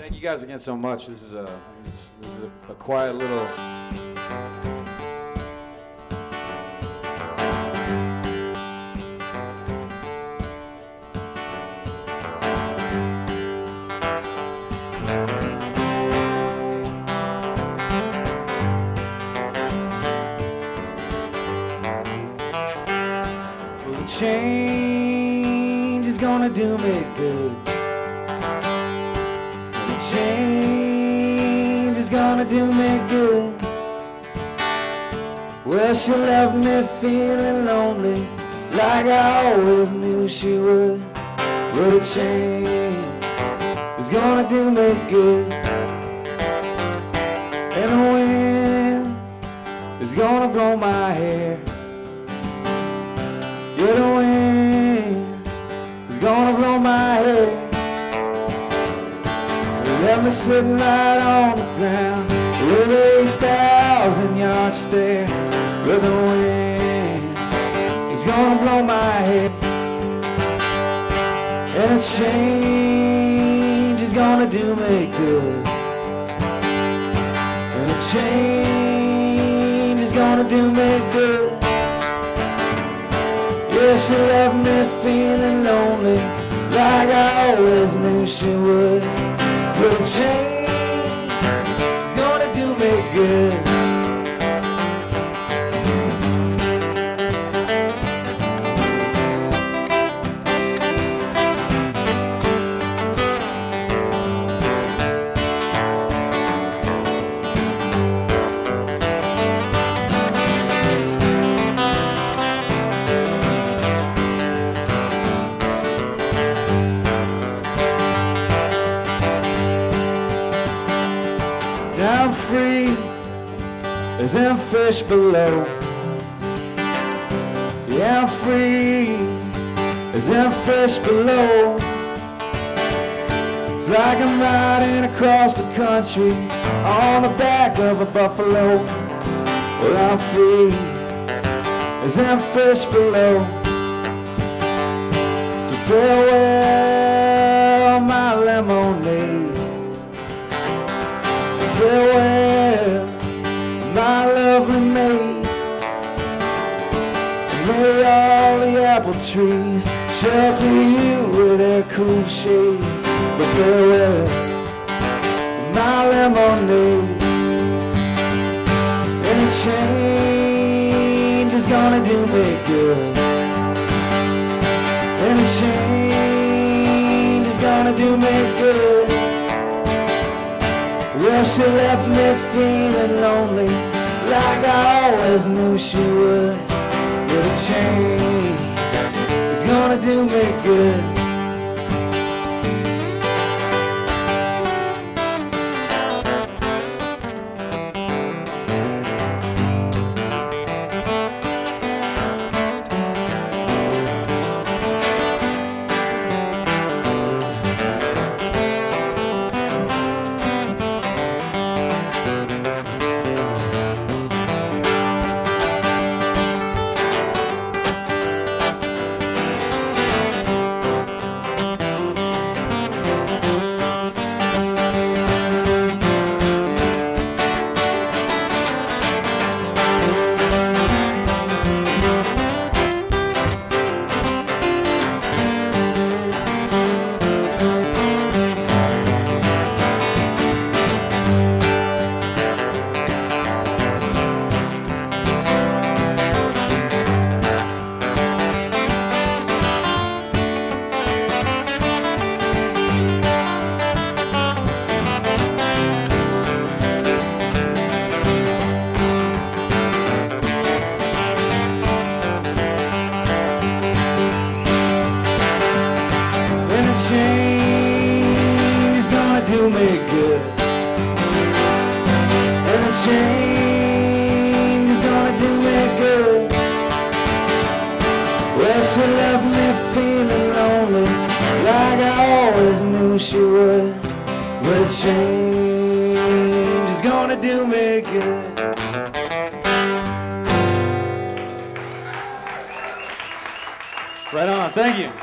Thank you guys again so much. This is a quiet little. Well, the change is gonna do me good. Change is gonna do me good. Well, she left me feeling lonely, like I always knew she would. Well, the change is gonna do me good. And the wind is gonna blow my hair. Yeah, the wind is gonna blow my hair. Left me sitting right on the ground with 8,000 yard stare. Where the wind is gonna blow my head, and a change is gonna do me good. And a change is gonna do me good. Yeah, she left me feeling lonely, like I always knew she would. But a change is gonna do me good. I'm free as them fish below. Yeah, I'm free as them fish below. It's like I'm riding across the country on the back of a buffalo. Well, I'm free as them fish below. So farewell, my lemonade. Farewell, my lovely maid. And may all the apple trees shelter you with their cool shade. But farewell, my lemonade. And a change is gonna do me good. And a change is gonna do me good. Well, she left me feeling lonely, like I always knew she would. But a change is gonna do me good. Change is gonna do me good. And a change is gonna do me good. Well, she left me feeling lonely, like I always knew she would. But a change is gonna do me good. Right on, thank you.